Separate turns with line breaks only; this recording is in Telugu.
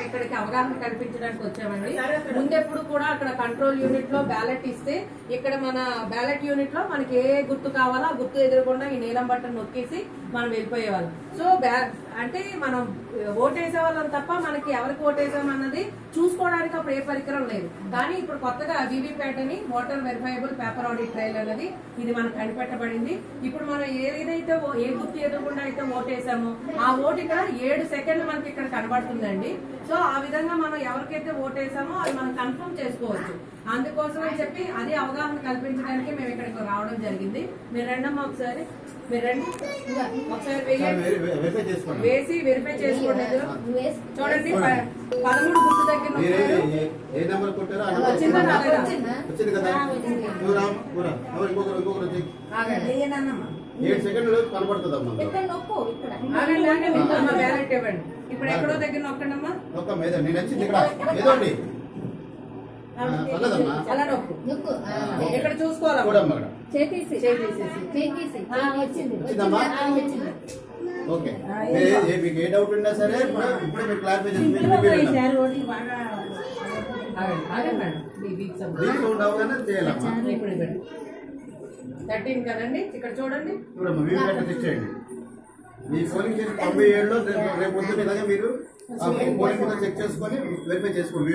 ఇక్కడికి అవగాహన కల్పించడానికి వచ్చామండి. ముందెప్పుడు కూడా అక్కడ కంట్రోల్ యూనిట్ లో బ్యాలెట్ ఇస్తే ఇక్కడ మన బ్యాలెట్ యూనిట్ లో మనకి ఏ గుర్తు కావాలో ఆ గుర్తు ఎదురకుండా ఈ నీలం బటన్ నొక్కేసి మనం వెళ్ళిపోయేవాళ్ళం. సో అంటే మనం ఓటేసే వాళ్ళం తప్ప మనకి ఎవరికి ఓటేసామన్నది చూసుకోవడానికి అప్పుడు ఏ పరికరం లేదు. కానీ ఇప్పుడు కొత్తగా వీవీప్యాట్ అని voter verifiable paper audit trail అనేది ఇది మనకు కనిపెట్టబడింది. ఇప్పుడు మనం ఏదైతే ఏ గుర్తు ఎదురకుండా అయితే ఓటేసామో ఆ ఓటు ఇక్కడ 7 సెకండ్లు మనకి ఇక్కడ కనబడుతుందండి. సో ఆ విధంగా మనం ఎవరికైతే ఓటేసామో అది మనం కన్ఫర్మ్ చేసుకోవచ్చు. అందుకోసం అని చెప్పి అది అవగాహన కల్పించడానికి మేము ఇక్కడికి రావడం జరిగింది. మీరు రెండమ్మా ఒకసారి మీరు రండి, ఒకసారి వేసి వెరిఫై చేసుకోండి. చూడండి 13 గుర్తు దగ్గర వచ్చిందా రాలేదా?
7 సెకండ్లు కనబడుతుందమ్మా.
బ్యాలెట్ ఇవ్వండి. ఇప్పుడు ఎక్కడో దగ్గర నొక్కండమ్మా.
నేను వచ్చింది ఇక్కడ ఏదోండి
అలా నొక్కు. ఇక్కడ చూసుకోవాలి.
ఓకే, మీకు ఏ డౌట్ ఉన్నా సరే ఇప్పుడు మీరు క్లారిఫై
ఇప్పుడు 13 కదండి. ఇక్కడ చూడండి.
చేయండి. మీ పోలింగ్ చేసి 97లో రేపు పొద్దున్న మీరు పోలింగ్ చెక్ చేసుకొని వెరిఫై చేసుకోండి.